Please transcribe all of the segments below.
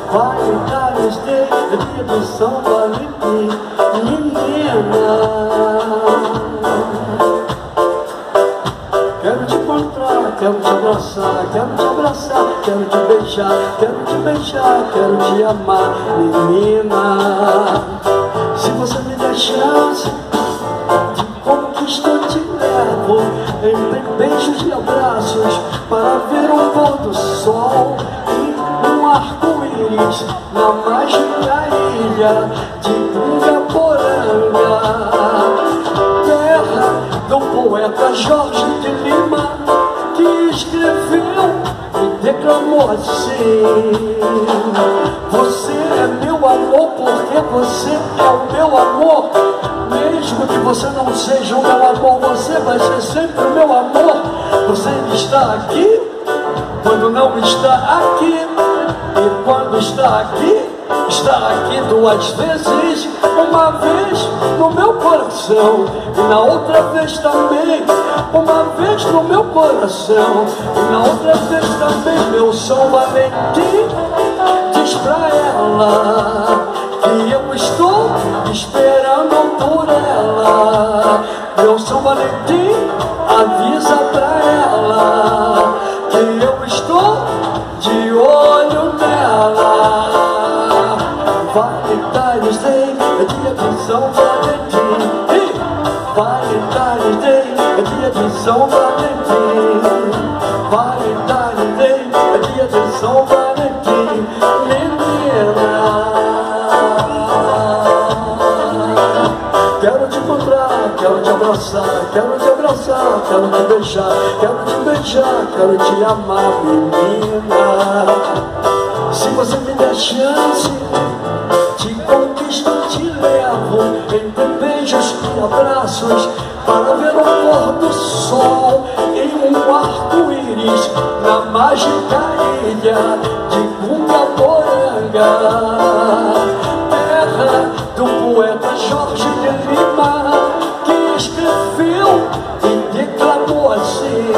Valentine's Day é dia de São Valentim. Menina, quero te encontrar, quero te abraçar, quero te beijar, quero te amar. Menina, se você me der chance de conquista, eu te levo entre beijos e abraços para ver o pôr do sol e um arco-íris na mágica ilha de Pungaporanga, terra do poeta Jorge de Lima, que escreveu e declamou assim: você é meu amor porque você é o meu amor. Mesmo que você não seja o meu amor, você vai ser sempre o meu amor. Você está aqui quando não está aqui, e quando está aqui duas vezes. Uma vez no meu coração e na outra vez também. Uma vez no meu coração e na outra vez também. Meu São Valentim, diz pra ela que eu estou esperando por ela. Meu São Valentim, avisa pra ela que eu estou de olho nela. Valentine's Day é dia de São Valentim. Valentine's Day é dia de São Valentim. Valentine's Day é dia de São Valentim. Menina, quero te encontrar, quero te abraçar, quero te beijar, quero te amar. Menina, se você me der chance de conquista, eu te levo entre beijos e abraços para ver o pôr do sol em um arco-íris na mágica ilha de Pungaporanga, terra do poeta Jorge de Lima, que escreveu e declamou assim: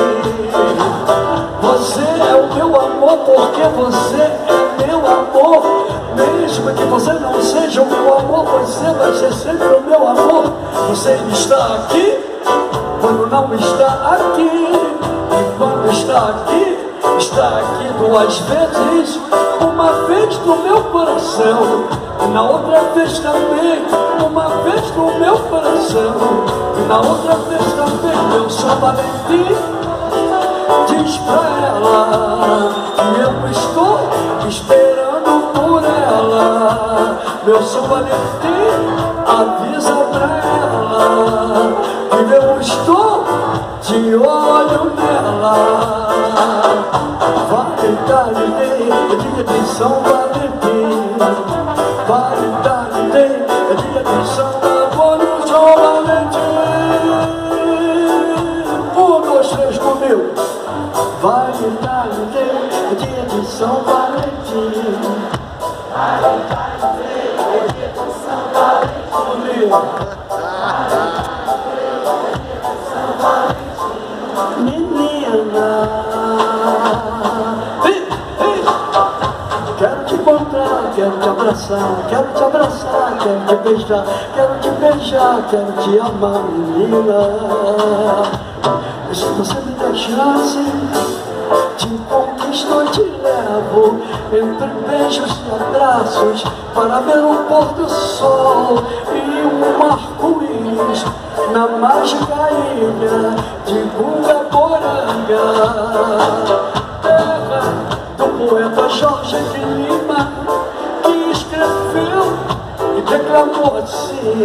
você é o meu amor porque você é meu amor. Mesmo que você não seja o meu amor, você vai ser sempre o meu amor. Você está aqui quando não está aqui, e quando está aqui duas vezes. Uma vez no meu coração e na outra vez também. Uma vez no meu coração e na outra vez também. Meu São Valentim, diz pra ela que eu estou esperando por ela. Meu São Valentim, avisa pra ela que eu estou de olho nela. Valentine's Day é dia de São Valentim. Valentine's Day é dia de São Valentim. Um, dois, três comigo. Valentine's Day é dia de São Valentim. Valentine's Day é dia de São Valentim. Menina, quero te encontrar, quero te abraçar, quero te beijar, quero te amar. Menina, se você me der chance de conquista, eu te levo entre beijos e abraços para ver o pôr do sol e um arco-íris na mágica ilha de Pungaporanga, terra do poeta Jorge de Lima, que escreveu e declamou assim: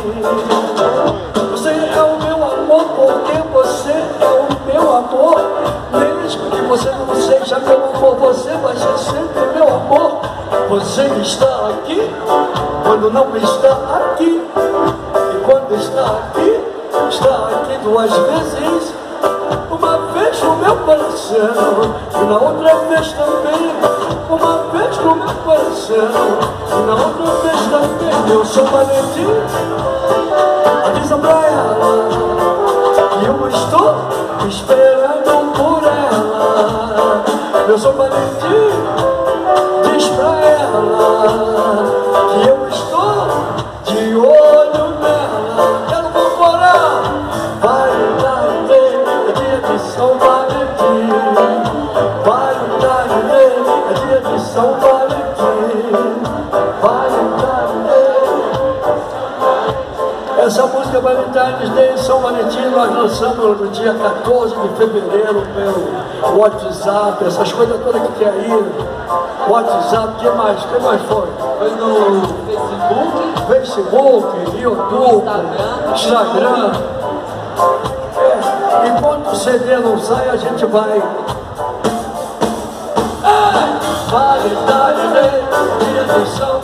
você é o meu amor porque você é o meu amor. Mesmo que você não seja meu amor, você vai ser sempre meu amor. Você está aqui quando não está aqui, e quando está aqui duas vezes. Uma vez no meu coração e na outra vez também. Uma vez no meu coração e na outra vez também. Meu São Valentim, avisa pra ela que eu estou esperando por ela. Meu São Valentim, diz pra ela Valentine's Day, São Valentim, nós lançamos no dia 14 de fevereiro pelo WhatsApp, essas coisas todas que tem aí. WhatsApp, o que mais? O que mais foi? Foi no Facebook, YouTube, Instagram. Enquanto o CD não sai, a gente vai. Valentine's Day, dia de São